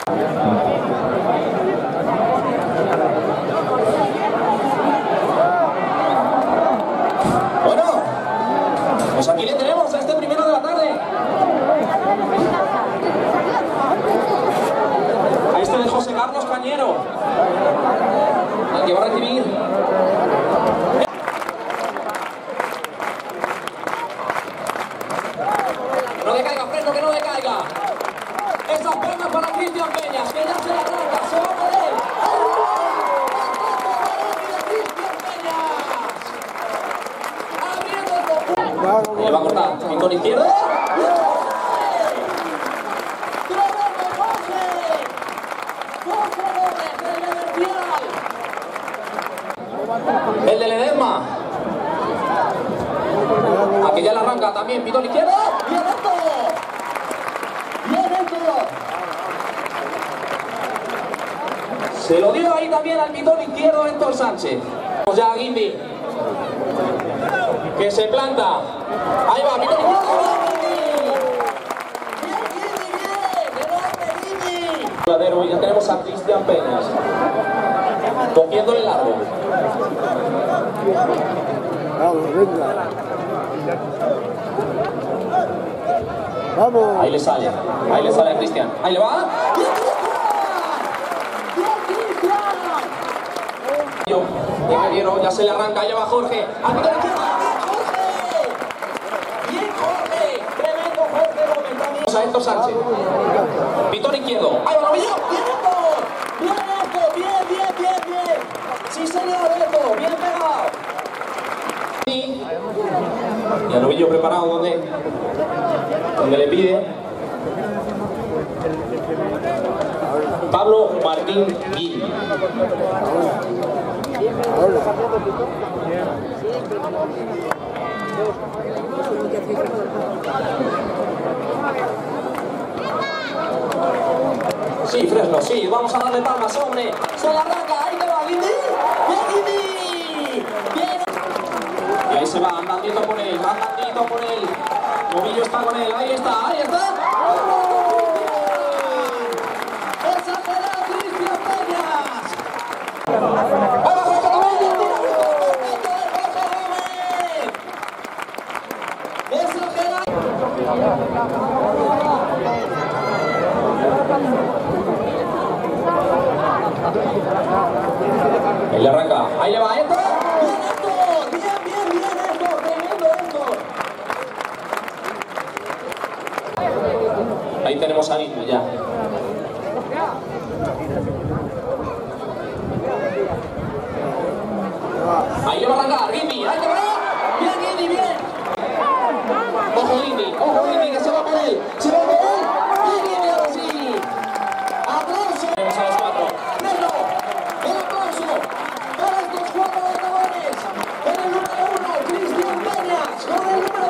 Bueno, pues aquí le tenemos a este primero de la tarde. A este de José Carlos Cañero, al que va a recibir. No decaiga, Fresno, que no decaiga. Esas palmas para Cristian Peñas, que ya se la arranca, se va a poder. Le va a cortar, y con izquierda. El de Ledesma. Aquí ya la arranca también, pitón izquierdo. ¡Bien esto! ¡Bien esto! Se lo dio ahí también al pitón izquierdo Héctor Sánchez. Vamos ya a Guindy, que se planta. Ahí va, pitón izquierdo. Y ya tenemos a Cristian Peñas cogiéndole largo. Vamos. Ahí le sale a Cristian. Ahí le va. Ya se le arranca, ahí va Jorge. Bien Jorge. Tremendo Jorge Gómez. A Héctor Sánchez. Pitón izquierdo. Ahí va Novillo. Bien Héctor. Bien Héctor. Bien. Sí señor Héctor. Bien pegado. Y a Novillo preparado donde le pide Pablo Martín Gil. Sí, Fresno, sí, vamos a darle palmas, hombre. Se la arranca, ahí te va, Guindy. Bien, Guindy. Bien. Y ahí se va, andandito por él, Novillo está con él, ahí está. ¡Esa será Cristian Peñas! Ahí le arranca, ahí le va Héctor. Bien Héctor, tremendo Héctor. Ahí tenemos a Guindy ya. Ahí le va a arrancar, Guindy, ahí te va. Bien Guindy, bien. Ojo Guindy, que se va por él. Bien Guindy, ahora sí. Aplauso. Tenemos a los cuatro. Fresno, el aplauso para estos cuatro ganadores. En el número 1, Cristian Peñas, con el número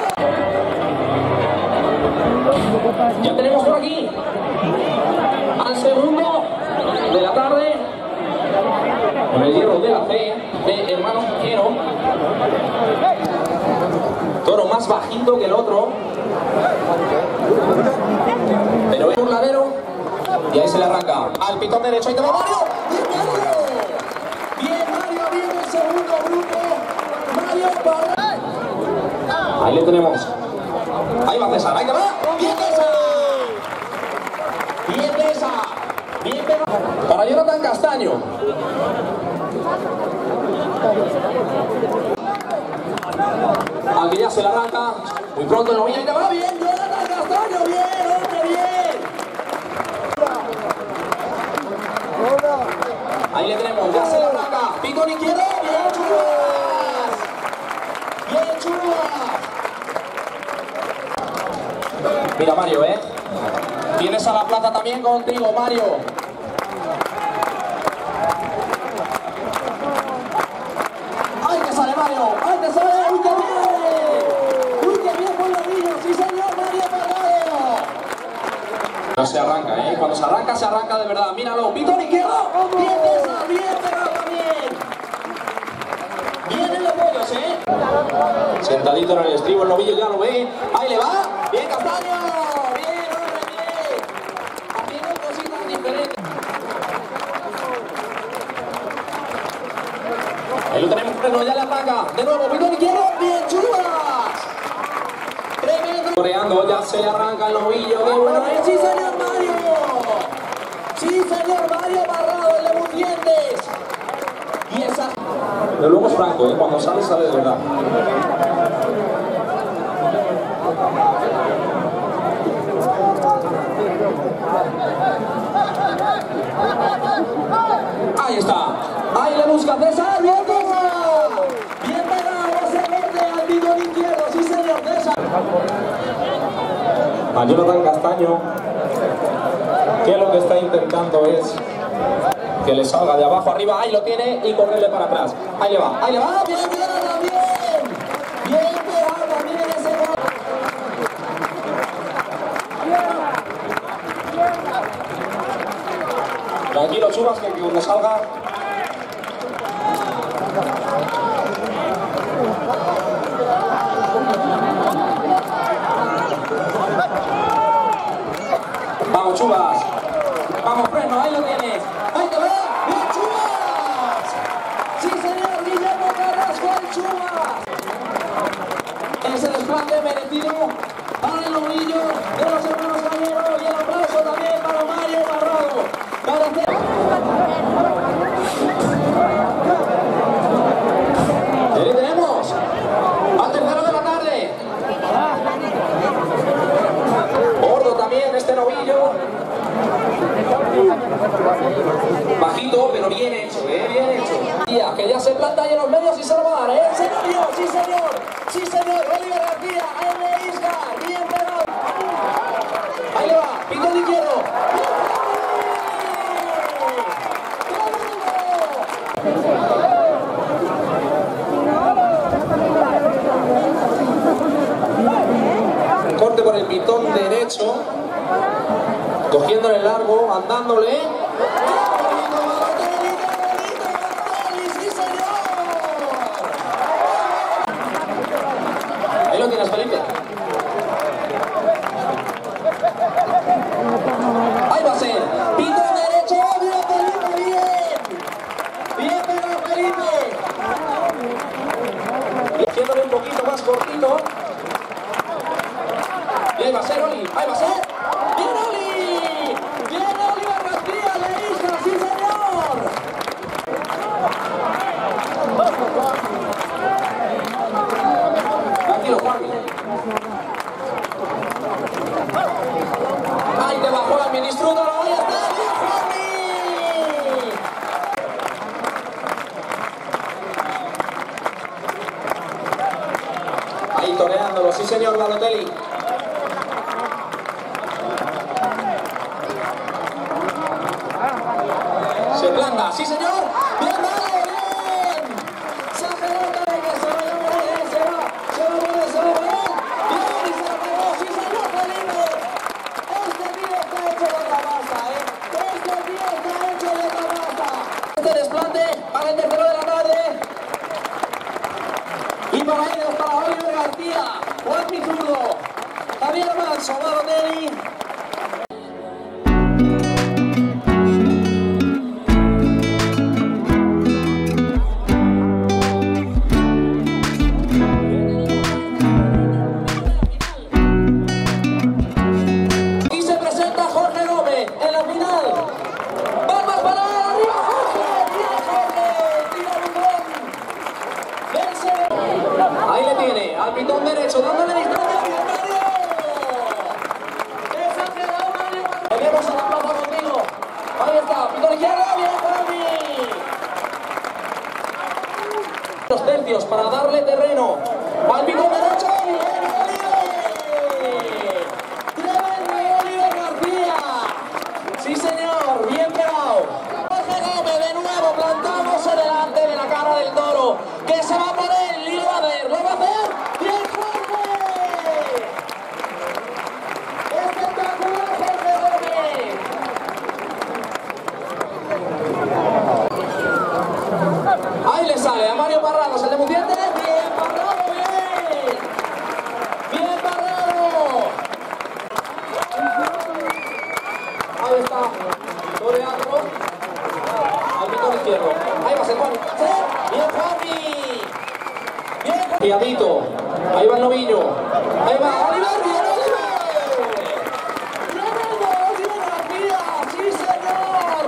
2. Ya tenemos por aquí al segundo de la tarde, con el hierro de la C, de Hermano Quiero. Toro más bajito que el otro, pero es un ladero. Y ahí se le arranca al pitón derecho. Ahí te va Mario. Bien Mario, bien el segundo grupo. Mario para... Ahí le tenemos. Ahí va César, ahí te va. Bien César. Bien pegado. Para Jonathan Castaño. Aquí ya se la arranca. Muy pronto el Novillo y te va bien. Jonathan Castaño, bien, hombre, bien. Ahí le tenemos, ya se la arranca. Pitón izquierdo, bien Churras. Bien Churras. Mira Mario, tienes a la plaza también contigo, Mario. ¡Ay, que sale Mario! ¡Ay, que sale! ¡Uy, qué bien! ¡Uy, qué bien por los niños! ¡Sí, señor, Mario Pagado! No se arranca, Cuando se arranca de verdad. Míralo, pitón izquierdo. Bien esa, bien pegado también. Bien en los pollos, Sentadito en el estribo, el Novillo ya lo ve. Ahí le va. Bien, Castaño. Bien, hombre, bien. Haciendo cositas diferentes. Bueno, ya le ataca. De nuevo, pitón izquierdo. Bien, Chubas. Tremendo. Correando, ya se le arranca el novillo. Qué bueno es. Sí, señor Mario. Sí, señor Mario Parrado, el de Mucientes. Y esa. Pero luego es franco, ¿eh? Cuando sale, sale de verdad. Ahí está. Ahí le busca César. Bien pegado. Bien pegado ese corte al bidón izquierdo. Sí, señor César. A Jonathan Castaño, que lo que está intentando es que le salga de abajo arriba. Ahí lo tiene y correrle para atrás. Ahí le va. Ahí le va. Bien pegado también. Bien pegado también ese corte. Tranquilo, Chubas, que cuando salga. Vamos, Chubas. Vamos, freno, ahí lo tienes. Ahí te va. ¡Bien, Chubas! Sí, señor, Guillermo Carrasco, el Chubas. Ese desplante merecido para el novillo de los hermanos Gallero y el aplauso también para Mario Parrado. Ahí tenemos al tercero de la tarde. Gordo también este novillo. Bajito, pero bien hecho, bien hecho. Que ya se planta ahí en los medios y se lo va a dar, ¿eh? Señor, sí, señor. Sí, señor. Oliver García, N. Iscar, bien pegado. Ahí le va, pitón izquierdo. Corte por el pitón derecho, cogiéndole el largo, andándole. Ahí lo tienes, Felipe. Ahí va a ser. Pitón derecho, bien, Felipe, bien. Bien pegado, Felipe. Cogiéndole un poquito más cortito. Y ahí va a ser, Oli. Ahí va a ser. ¡Bien, Oli! ¡Bien, Oliver García! ¡Le Isla! ¡Sí, señor! Tranquilo, Juanmi. Ahí te bajó la ministro. ¡Ahí está! ¡Bien, Juanmi! Ahí toreándolo. Sí, señor Balotelli. Se planta, sí señor, bien dale, bien. Se acelera que se va a morir, se va a morir, bien, y se la pegó, sí señor, Felipe. Este tío está hecho de otra pasta, este tío está hecho de otra pasta. Este desplante para el tercero de la tarde. Y para ellos, para Oliver García, Juan Zurdo, Javier Manso, Balotelli. Ahí le tiene, al pitón derecho, dándole distancia. ¡Bien, Mario! ¡Exagerado, Mario! Tenemos a la plaza contigo. Ahí está, pitón izquierdo, bien, Juanmi. Los tercios para darle terreno. Al pitón derecho, bien, Oliver. Tremendo Oliver García. Sí, señor, bien pegado. Jorge Gómez de nuevo, plantándose delante de la cara del toro. Que se va a poner. Lo va a hacer. ¡Bien, Jorge! ¡Espectacular, Jorge Gómez! Ahí le sale a Mario Parrado, el de Mucientes. ¡Bien, Parrado, bien! ¡Bien, Parrado! Ahí está. Toreando. Al pitón izquierdo. Ahí va a ser Juan. ¡Bien, Juanmi! Fiadito, ahí va el novillo, ahí va Oliver, bien Oliver. ¡Tremendo Oliver García! ¡Sí señor!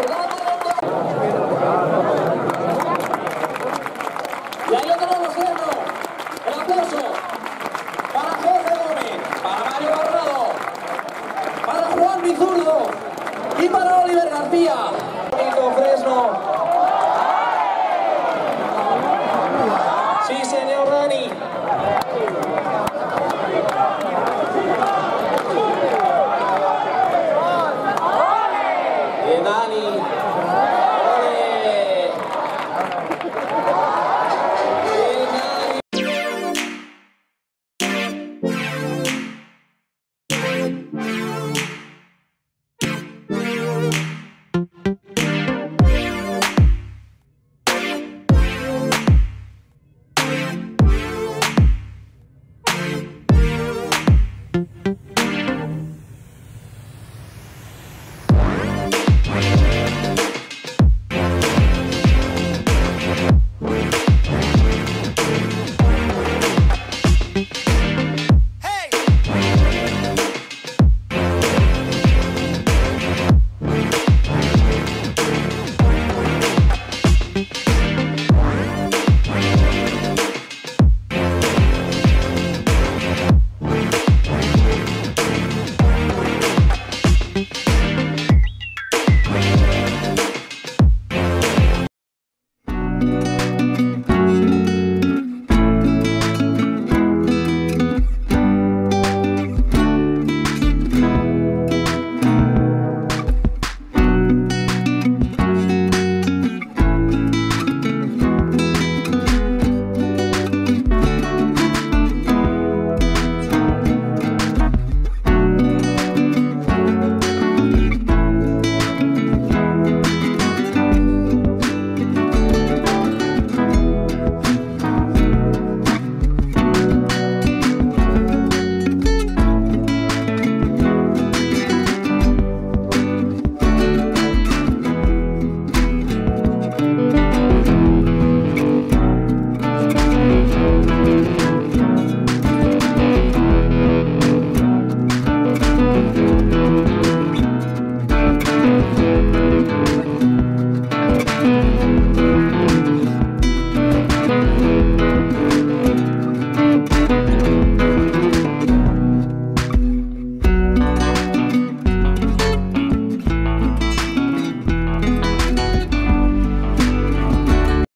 Y ahí lo tenemos dentro. El aplauso para Jorge Gómez, para Mario Barrado, para Juan Bizurdo y para Oliver García. Fresno. Sí señor Dani. Dani.